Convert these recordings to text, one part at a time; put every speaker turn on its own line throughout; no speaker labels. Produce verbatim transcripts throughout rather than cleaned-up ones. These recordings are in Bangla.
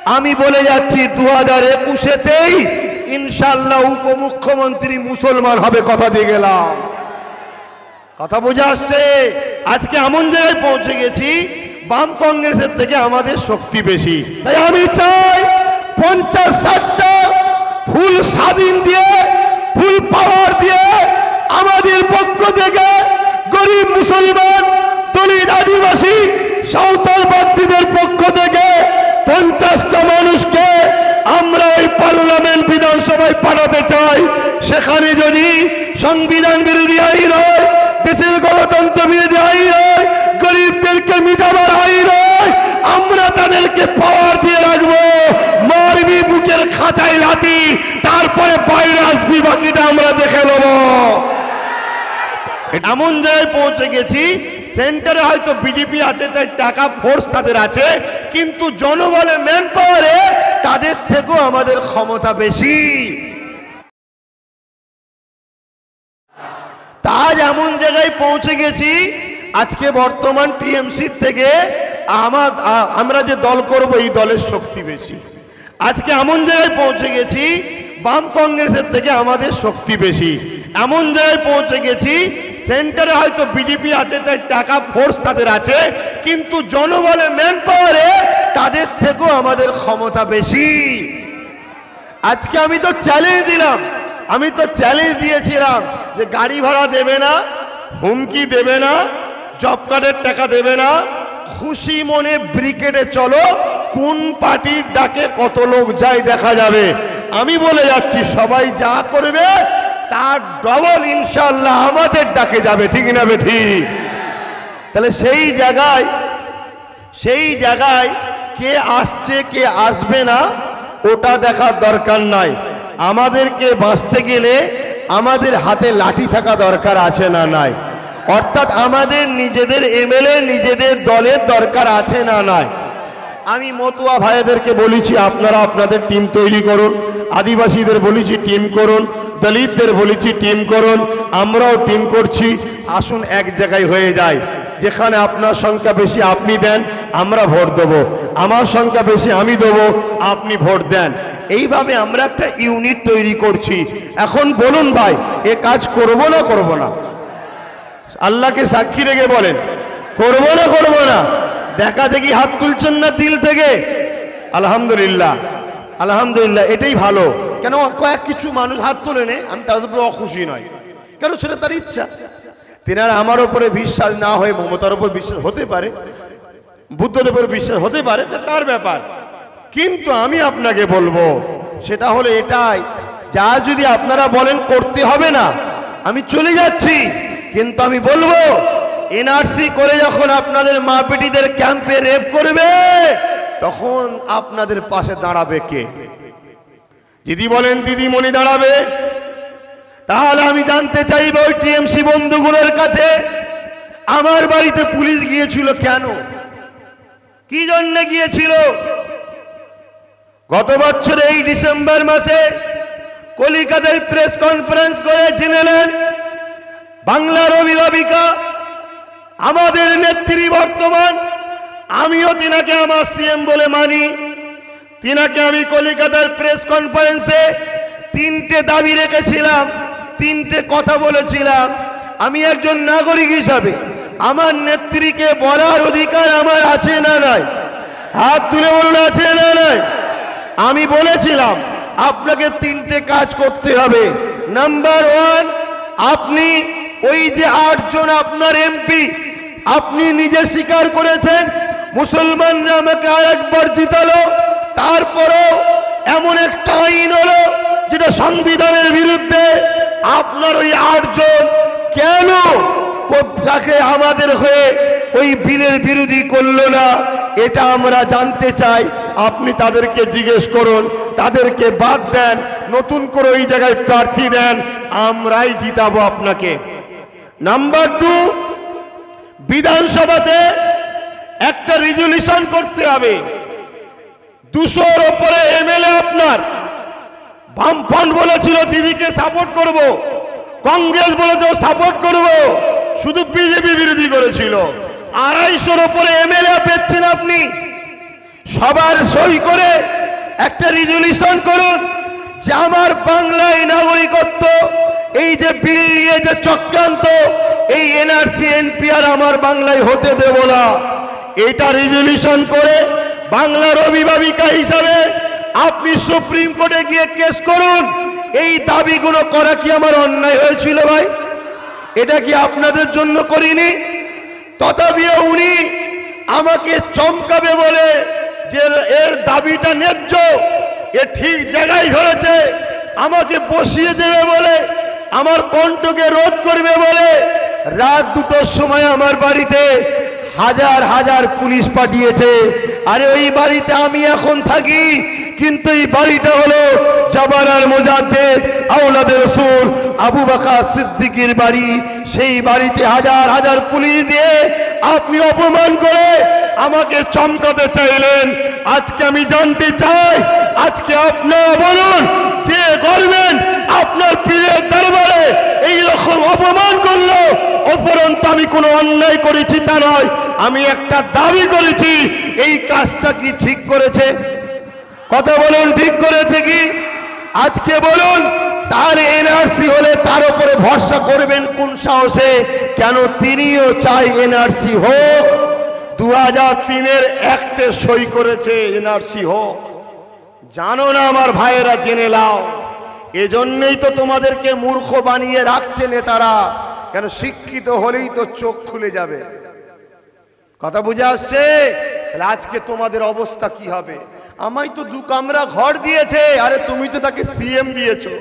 আমি বলে যাচ্ছি দু হাজার একুশেতেই ইনশাল্লাহ উপমুখ্যমন্ত্রী মুসলমান হবে, কথা দিয়ে গেলাম। কথা বোঝা আসছে? আজকে এমন জায়গায় পৌঁছে গেছি, বাম কংগ্রেসের থেকে আমাদের শক্তি বেশি। তাই আমি চাই পঞ্চাশ ষাটটা ফুল স্বাধীন দিয়ে, ফুল পাওয়ার দিয়ে আমাদের পক্ষ থেকে গরিব মুসলমান, দলিত, আদিবাসী, সাঁওতাল বাগদিদের পক্ষ থেকে পঞ্চাশটা মানুষকে আমরা ওই পার্লামেন্ট বিধানসভায় পাঠাতে চাই। সেখানে যদি সংবিধান বিরোধী আইন হয়, দেশের গণতন্ত্র বিরোধী আইন হয়, গরিবদেরকে মিটাবার আইন হয়, আমরা তাদেরকে পাওয়ার দিয়ে রাখবো। মারবি বুকের খাঁচায় লাথি, তারপরে বাইরে আসবি, বাকিটা আমরা দেখে নেব। এমন জায়গায় পৌঁছে গেছি, সেন্টারে হয়তো বিজেপি আছে, তাই টাকা ফোর্স তাদের আছে, কিন্তু জনবলে, ম্যান পাওয়ারে তাদের থেকেও আমাদের ক্ষমতা বেশি। তাজ এমন জায়গায় পৌঁছে গেছি, আজকে বর্তমান টিএমসি থেকে আমরা যে দল করব, এই দলের শক্তি বেশি। আজকে এমন জায়গায় পৌঁছে গেছি, বাম কংগ্রেসের থেকে আমাদের শক্তি বেশি। এমন জায়গায় পৌঁছে গেছি, সেন্টারে হয়তো বিজেপি আছে, তাই টাকা ফোর্স তাদের আছে, কিন্তু জনবলে, ম্যান পাওয়ারে তাদের থেকেও আমাদের ক্ষমতা বেশি। আজকে আমি তো চ্যালেঞ্জ দিলাম, আমি তো চ্যালেঞ্জ দিয়েছিলাম যে গাড়ি ভাড়া দেবে না, হুমকি দেবে না, জব কার্ডের টাকা দেবে না, খুশি মনে ব্রিগেডে চলো, কোন পার্টির ডাকে কত লোক যায় দেখা যাবে। আমি বলে যাচ্ছি, সবাই যা করবে তার ডবল ইনশাআল্লাহ আমাদের ডাকে যাবে, ঠিক না বে ঠিক? তাহলে সেই জায়গায় সেই জায়গায় কে আসছে কে আসবে না ওটা দেখার দরকার নাই। আমাদেরকে বাঁচতে গেলে আমাদের হাতে লাঠি থাকা দরকার আছে না নাই? অর্থাৎ আমাদের নিজেদের এমএলএ, নিজেদের দলের দরকার আছে না নাই? আমি মতুয়া ভাইদেরকে বলেছি, আপনারা আপনাদের টিম তৈরি করুন। আদিবাসীদের বলেছি টিম করুন, দলিতদের বলেছি টিম করুন, আমরাও টিম করছি। আসুন এক জায়গায় হয়ে যায়, যেখানে আপনার সংখ্যা বেশি আপনি দেন, আমরা ভোট দেবো, আমার সংখ্যা বেশি আমি দেবো, আপনি ভোট দেন। এইভাবে আমরা একটা ইউনিট তৈরি করছি। এখন বলুন ভাই, এ কাজ করব না করব না? আল্লাহকে সাক্ষী রেখে বলেন, করব না করব না? দেখা দেখি হাত তুলছেন না দিল থেকে? আলহামদুলিল্লাহ, আলহামদুলিল্লাহ, এটাই ভালো। কেন কয়েক কিছু মানুষ হাত তোলে নেই, আমি তাদের উপরে অখুশি নয়, কেন সেটা তার ইচ্ছা। তেনারা আমার উপরে বিশ্বাস না হয়ে মমতার উপর বিশ্বাস হতে পারে, বুদ্ধদেবের বিশ্বাস হতে পারে, তার ব্যাপার। কিন্তু আমি আপনাকে বলবো সেটা হলো এটাই, যা যদি আপনারা বলেন করতে হবে না, আমি চলে যাচ্ছি। কিন্তু আমি বলবো, এনআরসি করে যখন আপনাদের মা বেটিদের ক্যাম্পে রেপ করবে, তখন আপনাদের পাশে দাঁড়াবে কে? যদি বলেন দিদিমণি দাঁড়াবে, তাহলে আমি জানতে চাইব ওই টিএমসি বন্ধুগুলোর কাছে, আমার বাড়িতে পুলিশ গিয়েছিল কেন? কি জন্য গিয়েছিল? গত বছর এই ডিসেম্বর মাসে কলিকাতায় প্রেস কনফারেন্স করে জেনেলেন বাংলার অভিভাবিকা, আমাদের নেত্রী বর্তমান, আমিও তিনাকে আমার সিএম বলে মানি, তিনাকে আমি কলিকাতার প্রেস কনফারেন্সে তিনটে দাবি রেখেছিলাম, তিনটে কথা বলেছিলাম। আমি একজন নাগরিক হিসাবে আমার নেত্রীকে বলার অধিকার আমার আছে না নাই? হাত তুলে বলুন, আছে না নাই? আমি বলেছিলাম আপনাকে তিনটে কাজ করতে হবে। নাম্বার ওয়ান, আপনি ওই যে আটজন আপনার এমপি, আপনি নিজে স্বীকার করেছেন মুসলমানরা আমাকে আরেকবার জিতালো, তারপরেও এমন একটা আইন হলো যেটা সংবিধানের বিরুদ্ধে। আপনার ওই আটজন কেন তাকে আমাদের হয়ে ওই বিলের বিরোধী করলো না, এটা আমরা জানতে চাই। আপনি তাদেরকে জিজ্ঞেস করুন, তাদেরকে বাদ দেন, নতুন করে ওই জায়গায় প্রার্থী দেন, আমরাই জিতাবো আপনাকে। নাম্বার টু, বিধানসভাতে একটা রেজুলেশন করতে হবে, দুশোর ওপরে এমএলএ আপনার। বামফ্রন্ট বলেছিল দিদিকে সাপোর্ট করব, কংগ্রেস বলেছিল সাপোর্ট করব, শুধু বিজেপি বিরোধী করেছিল। আড়াইশোর ওপরে এমএলএ পেয়েছেন আপনি, সবার সই করে একটা রেজলিউশন করুন যে আমার বাংলায় নাগরিকত্ব, এই যে বিল নিয়ে যে চক্রান্ত, এই এনআরসি এনপিআর আমার বাংলায় হতে দেব না, এটা রেজলিউশন করে বাংলার অভিভাবিকা হিসাবে আপনি সুপ্রিম কোর্টে গিয়ে কেস করুন। এই দাবিগুলো করা কি আমার অন্যায় হয়েছিল ভাই? এটা কি আপনাদের জন্য করিনি? তথাপিও উনি আমাকে চমকাবে বলে যে এর দাবিটা ন্যায্য, এ ঠিক জায়গায় হয়েছে, আমাকে বসিয়ে দেবে বলে, আমার কণ্ঠকে রোধ করবে বলে রাত দুটোর সময় আমার বাড়িতে হাজার হাজার পুলিশ পাঠিয়েছে। আরে ওই বাড়িতে আমি এখন থাকি, কিন্তু এই বাড়িটা হলো জাবানার মুজাদ্দেদ আওলাদে রাসূল আবু বকর সিদ্দিকের বাড়ি। সেই বাড়িতে হাজার হাজার পুলিশ দিয়ে আপনি অপমান করে আমাকে চমকাতে চাইলেন। আজকে আমি জানতে চাই, আজকে আপনারা বলুন যে করবেন আপনার পীরের দরবারে এই রকম অপমান করলো, উপরন্তু আমি কোনো অন্যায় করেছি তা নয়, আমি একটা দাবি করেছি, এই কাজটা কি ঠিক করেছে? কথা বলুন, ঠিক করেছে কি? আজকে বলুন তার এনআরসি হলে তার উপরে ভরসা করবেন কোন সাহসে? কেন তিনিও চাই এনআরসি হোক, দু হাজার তিনের অ্যাক্টে সই করেছে এনআরসি হোক। জানো না আমার ভাইয়েরা, জেনে লাও। এজন্যই তো তোমাদেরকে মূর্খ বানিয়ে রাখছে নেতারা, কেন শিক্ষিত হলেই তো চোখ খুলে যাবে। কথা বুঝে আসছে? আজকে তোমাদের অবস্থা কি হবে? আমায় তো দু কামরা ঘর দিয়েছে, আরে তুমি তো তাকে সিএম দিয়েছো।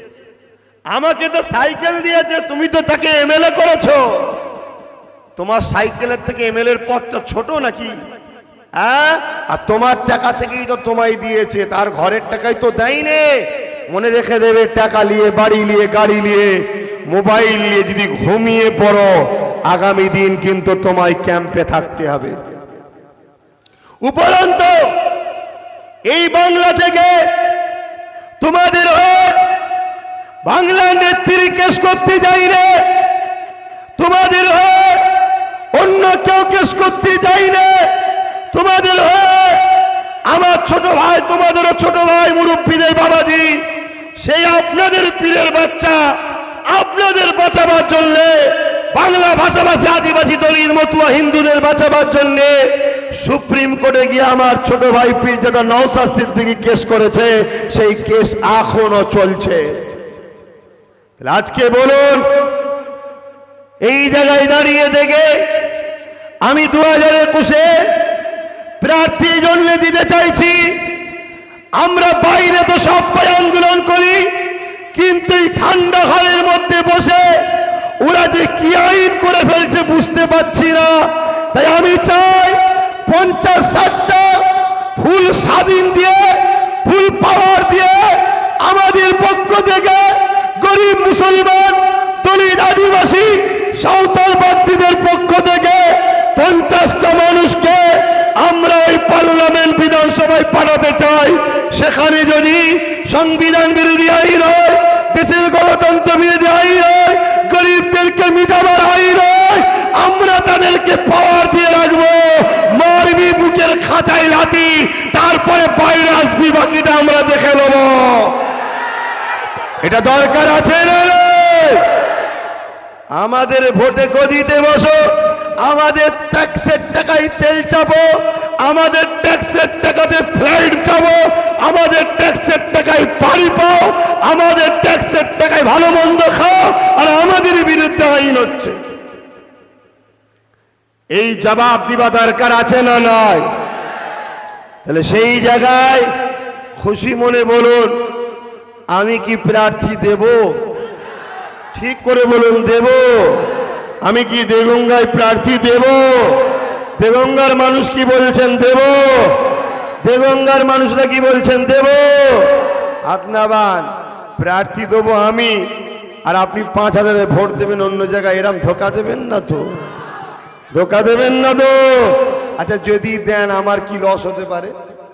আমাকে তো সাইকেল দিয়েছে, তুমি তো তাকে এমএলএ করেছো। তোমার সাইকেলের থেকে এমএলএ এর পদটা ছোট নাকি? হ্যাঁ, আর তোমার টাকা থেকেই তো তোমায় দিয়েছে, তার ঘরের টাকাই তো দেয়নি। মনে রেখে দেবে, টাকা নিয়ে, বাড়ি নিয়ে, গাড়ি নিয়ে, মোবাইল নিয়ে যদি ঘুমিয়ে পড়ো, আগামী দিন কিন্তু তোমায় ক্যাম্পে থাকতে হবে। উপরন্তু এই বাংলা থেকে তোমাদের বাংলা নেত্রী কেস করতে যাই রে, তোমাদের অন্য কেউ কেস করতে যাই রে, তোমাদের আমার ছোট ভাই, তোমাদেরও ছোট ভাই, মুরব্বীদের বাবাজি, সেই আপনাদের পীরের বাচ্চা আপনাদের বাঁচাবার জন্য, বাংলা ভাষাভাষী আদিবাসী দলিত মতুয়া হিন্দুদের বাঁচাবার জন্য সুপ্রিম কোর্টে গিয়ে আমার ছোট ভাই পীরজাদা নওশাদ সিদ্দিকী কেস করেছে। সেই কেস এখনো চলছে। আজকে বলুন, এই জায়গায় দাঁড়িয়ে থেকে আমি দু হাজার একুশে প্রার্থী জন্য দিতে চাইছি। আমরা বাইরে তো সবাই আন্দোলন করি, কিন্তু এই ঠান্ডা ঘরের মধ্যে বসে ওরা যে কি আইন করে ফেলছে বুঝতে পারছি না। তাই আমি চাই পঞ্চাশ ষাটটা ফুল স্বাধীন দিয়ে, ফুল পাওয়ার দিয়ে আমাদের পক্ষ থেকে গরিব মুসলমান, দলিত, আদিবাসী, সাঁওতাল বাগদিদের পক্ষ থেকে পঞ্চাশটা মানুষকে আমরা ওই পার্লামেন্ট বিধানসভায় পাঠাতে চাই। সেখানে যদি সংবিধান বিরোধী আইন হয়, দেশের গণতন্ত্র বিরোধী আইন হয়, গরিবদেরকে মিটাবার আইন হয়, আমরা তাদেরকে পাওয়ার দিয়ে রাখবো। মারবি বুকের খাঁচায় লাথি, তারপরে বাইরে আসবি, বাকিটা আমরা দেখে নেব। এটা দরকার আছে না? আমাদের ভোটে গদিতে বসো, আমাদের ট্যাক্সের টাকায় তেল চাপো, আমাদের ট্যাক্সের টাকাতে ফ্লাইট চাপো, আমাদের ট্যাক্সের টাকায় বাড়ি পাও, আমাদের ট্যাক্সের টাকায় ভালো মন্দ খাও, আর আমাদের বিরুদ্ধে আইন হচ্ছে। এই জবাব দিবা দরকার আছে না নয়? তাহলে সেই জায়গায় খুশি মনে বলুন, আমি কি প্রার্থী দেব? ঠিক করে বলুন, দেব? আমি কি দেগঙ্গায় প্রার্থী দেব? দেগঙ্গার মানুষ কি বলছেন? দেব? দেগঙ্গার মানুষরা কি বলছেন? দেব? হাত নামান। প্রার্থী দেবো আমি, আর আপনি পাঁচ হাজারে ভোট দেবেন অন্য জায়গায়, এরম ধোকা দেবেন না তো? ধোকা দেবেন না তো? আচ্ছা, যদি দেন আমার কি লস হতে পারে?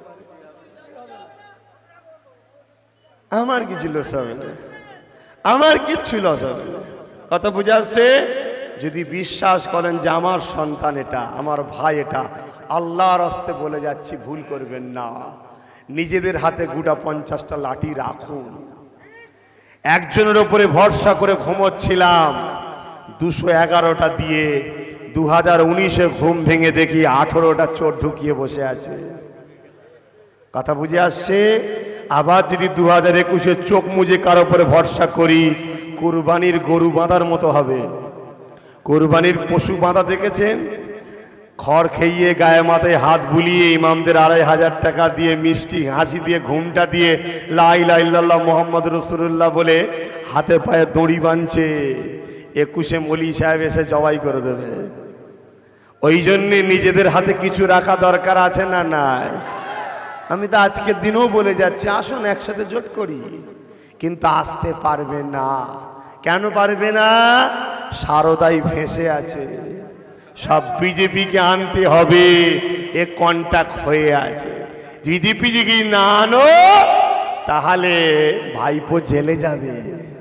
আমার কিছু লস হবে না, আমার কিচ্ছু লস হবে না। কথা বুঝে আসছে? যদি বিশ্বাস করেন যে আমার সন্তান এটা, আমার ভাই এটা, আল্লাহর হস্তে বলে যাচ্ছি, ভুল করবেন না। নিজেদের হাতে গোটা পঞ্চাশটা লাঠি রাখুন। একজনের ওপরে ভরসা করে ঘুমোচ্ছিলাম, দুশো এগারোটা দিয়ে দু হাজার উনিশে ঘুম ভেঙে দেখি আঠেরোটা চোর ঢুকিয়ে বসে আছে। কথা বুঝে আসছে? আবার যদি দু হাজার একুশে চোখ মুজে কার ওপরে ভরসা করি, কুরবানির গরু বাঁধার মতো হবে। কুরবানির পশু বাঁধা দেখেছেন? খড় খেয়ে গায়ে মাথায় হাত বুলিয়ে ইমামদের আড়াই হাজার টাকা দিয়ে মিষ্টি হাসি দিয়ে ঘুমটা দিয়ে লা ইলাহা ইল্লাল্লাহ মুহাম্মদ রাসূলুল্লাহ বলে হাতে পায়ে দড়ি বাঁধছে, একুশে মলি সাহেব এসে জবাই করে দেবে। ওই জন্যে নিজেদের হাতে কিছু রাখা দরকার আছে না নাই? আমি তো আজকের দিনেও বলে যাচ্ছি, আসুন একসাথে জোট করি, কিন্তু আসতে পারবে না। কেন পারবে না? সারদাই ফেঁসে আছে, সব বিজেপিকে আনতে হবে, এ কন্টাক্ট হয়ে আছে। বিজেপি যদি না আনো তাহলে ভাইপো জেলে যাবে।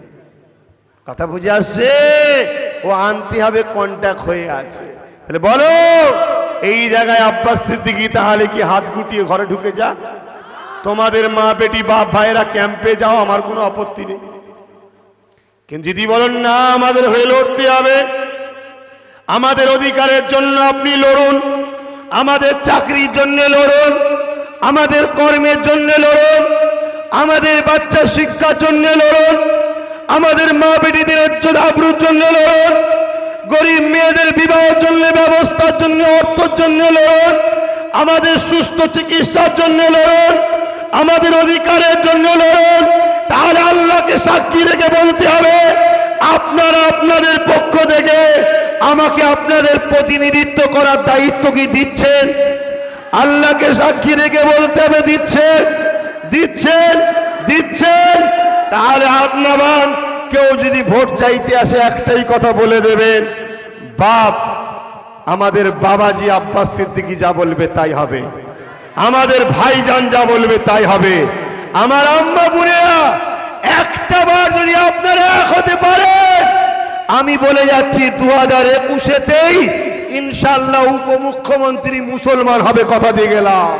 কথা বুঝে আসছে? ও আনতে হবে, কন্টাক্ট হয়ে আছে। তাহলে বলো, এই জায়গায় আব্বাস সিদ্দিকী তাহলে কি হাত গুটিয়ে ঘরে ঢুকে যাক? তোমাদের মা বেটি বাপ ভাইরা ক্যাম্পে যাও, আমার কোনো আপত্তি নেই। কিন্তু যদি বলেন না আমাদের হয়ে লড়তে হবে, আমাদের অধিকারের জন্য আপনি লড়ুন, আমাদের চাকরির জন্য লড়ুন, আমাদের কর্মের জন্য লড়ুন, আমাদের বাচ্চা শিক্ষার জন্য লড়ুন, আমাদের মা বেটিদের আব্রুর জন্য লড়ুন, গরিব মেয়েদের বিবাহের জন্য ব্যবস্থার জন্য অর্থের জন্য লড়ুন, আমাদের সুস্থ চিকিৎসার জন্য লড়ুন, আমাদের অধিকারের জন্য লড়ুন। তাহলে আল্লাহকে সাক্ষী রেখে বলতে হবে, আপনারা আপনাদের পক্ষ থেকে আমাকে আপনাদের প্রতিনিধিত্ব করার দায়িত্ব কি দিচ্ছেন? আল্লাহকে সাক্ষী রেখে বলতে হবে দিচ্ছেন, দিচ্ছেন, দিচ্ছেন। তাহলে আপনার কেউ যদি ভোট চাইতে আসে একটাই কথা বলে দেবেন, বাপ আমাদের বাবাজি আব্বাস সিদ্দিকী যা বলবে তাই হবে, আমাদের ভাইজান যা বলবে তাই হবে। আমার আম্মা বোনেরা, একটা বার যদি আপনারা এক হতে পারেন, আমি বলে যাচ্ছি দু হাজার একুশেতেই ইনশাল্লাহ উপমুখ্যমন্ত্রী মুসলমান হবে, কথা দিয়ে গেলাম।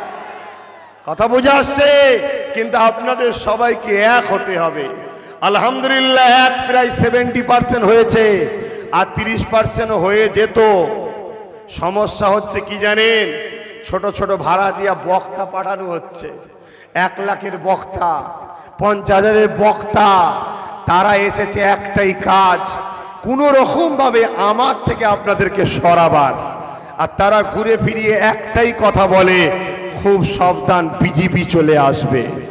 কথা বোঝা আসছে? কিন্তু আপনাদের সবাইকে এক হতে হবে। আলহামদুলিল্লাহ এক প্রায় সেভেন্টি পার্সেন্ট হয়েছে, আর তিরিশ পার্সেন্ট হয়ে যেত। সমস্যা হচ্ছে কি জানেন? ছোট ছোট ভাড়া দিয়া বক্তা পাঠানো হচ্ছে, এক লাখের বক্তা, পঞ্চাশ হাজারের বক্তা। তারা এসেছে একটাই কাজ, কোনো রকম ভাবে আমার থেকে আপনাদেরকে সরাবার। আর তারা ঘুরে ফিরিয়ে একটাই কথা বলে, খুব সাবধান, বিজেপি চলে আসবে।